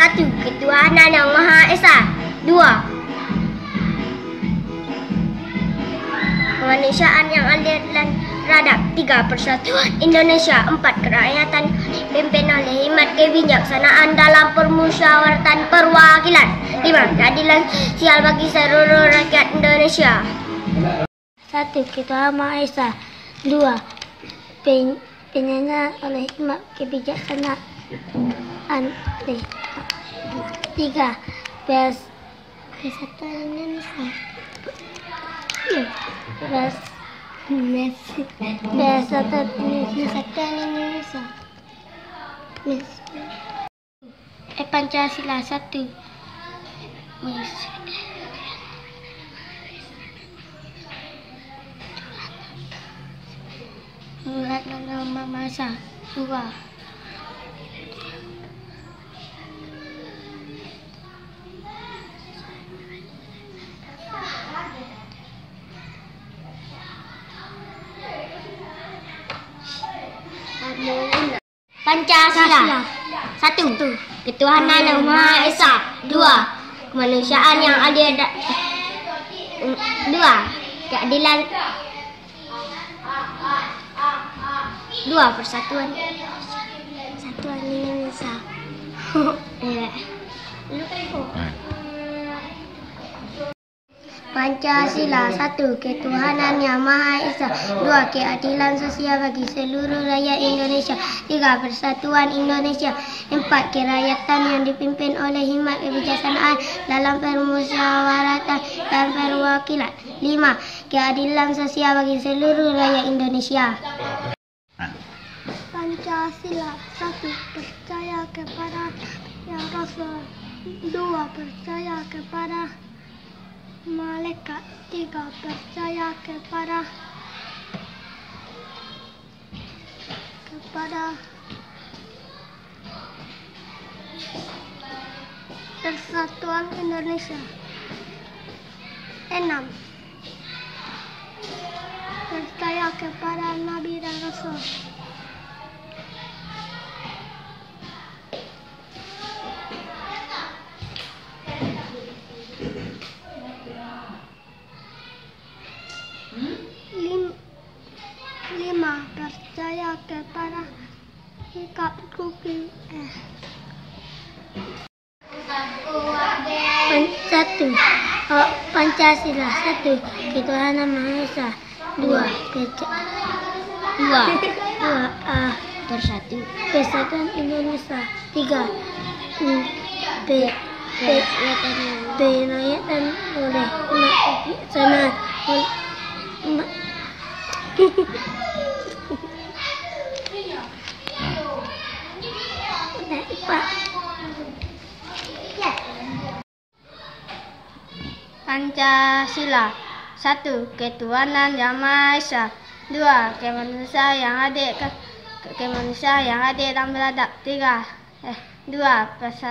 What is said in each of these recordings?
1. Ketuhanan Yang Maha Esa. 2. Kemanusiaan yang adil dan beradab. 3. Persatuan Indonesia. 4. Kerakyatan dipimpin oleh hikmat kebijaksanaan dalam permusyawaratan perwakilan. 5. Keadilan sosial bagi seluruh rakyat Indonesia. 1. Ketuhanan Maha Esa. 2. Penyelenggaraan oleh hikmat kebijaksanaan. 3. Persatuan Indonesia. Persatuan Indonesia. Pancasila 1. Murat Nama Masa. 2. Pancasila. 1. Ketuhanan Yang Maha Esa. 2. Kemanusiaan yang adil. 2. Keadilan. 2. Persatuan Indonesia. Pancasila. 1. Ketuhanan Yang Maha Esa. 2. Keadilan sosial bagi seluruh rakyat Indonesia. 3. Persatuan Indonesia. 4. Kerakyatan yang dipimpin oleh hikmat kebijaksanaan dalam permusyawaratan dan perwakilan. 5. Keadilan sosial bagi seluruh rakyat Indonesia. Pancasila. 1. Percaya kepada Yang Rasul. 2. Percaya kepada malaikat. 3. Percaya kepada Persatuan Indonesia. 6. Percaya kepada Nabi dan Rasul. 5. Percaya kepada sikap kuki. 1. Pancasila. 1. Ketuhanan Maha Esa. 2. Persatuan Indonesia. 3. Kerakyatan oleh hikmat kebijaksanaan. Pancasila. 1. Ketuhanan Yang Maha Esa. 2. Kemanusiaan yang adil dan beradab. 2.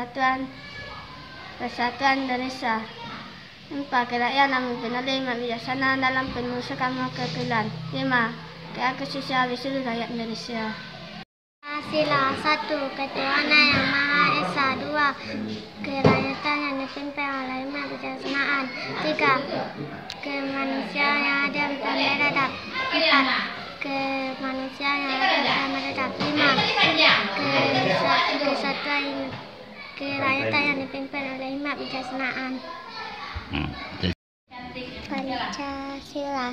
Persatuan Indonesia. 4. Kerakyatan yang dipimpin oleh hikmat kebijaksanaan dalam permusyawaratan perwakilan. 5. Keadilan sosial bagi seluruh rakyat Indonesia. Pancasila. 1. Ketuhanan Yang Maha Esa. 2. Kerakyatan yang dipimpin oleh hikmat kebijaksanaan. 3. Kemanusiaan yang adil dan beradab. 4. Kemanusiaan yang adil dan beradab. 5. Kerakyatan yang dipimpin oleh hikmat kebijaksanaan. Pancasila.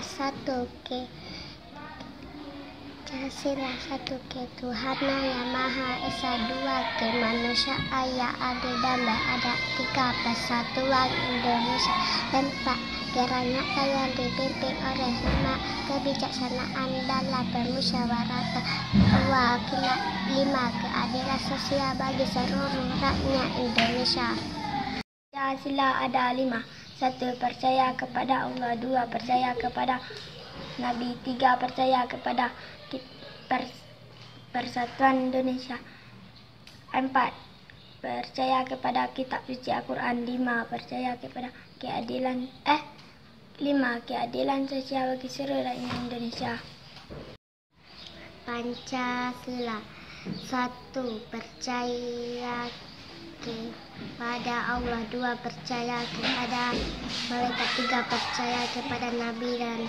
1. Ketuhanan Yang Maha Esa. 2. Kemanusiaan yang adil dan beradab. 3. Persatuan Indonesia. 4. Kerakyatan yang dipimpin oleh hikmat kebijaksanaan dalam permusyawaratan perwakilan. 5. Keadilan sosial bagi seluruh rakyat Indonesia. Pancasila ada 5. 1. Percaya kepada Allah. 2. Percaya kepada Nabi. 3. Percaya kepada Persatuan Indonesia. 4. Percaya kepada kitab suci Al-Quran. 5. Percaya kepada keadilan sosial bagi seluruh rakyat Indonesia. Pancasila. 1. Percaya kepada Allah, 2 percaya kepada malaikat, 3 percaya kepada nabi dan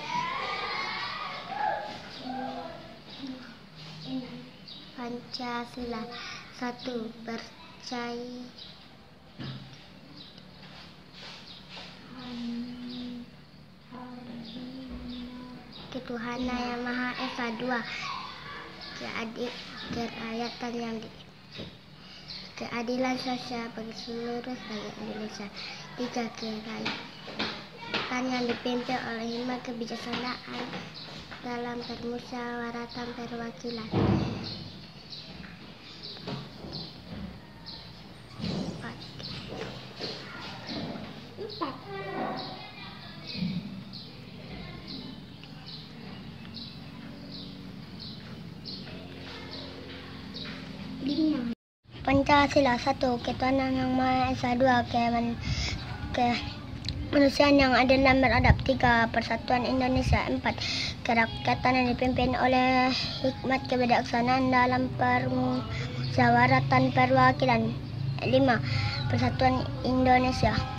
Pancasila. 1 percaya ketuhanan yang Maha Esa. 2 keadilan sosial bagi seluruh rakyat Indonesia. 3 kerajaan yang dipimpin oleh hikmat kebijaksanaan dalam permusyawaratan perwakilan. 4 Pancasila. 1 ketuhanan yang Maha Esa. 2 kemanusiaan yang adil dan beradab. 3 persatuan Indonesia. 4 kerakyatan yang dipimpin oleh hikmat kebijaksanaan dalam permusyawaratan perwakilan. 5 persatuan Indonesia.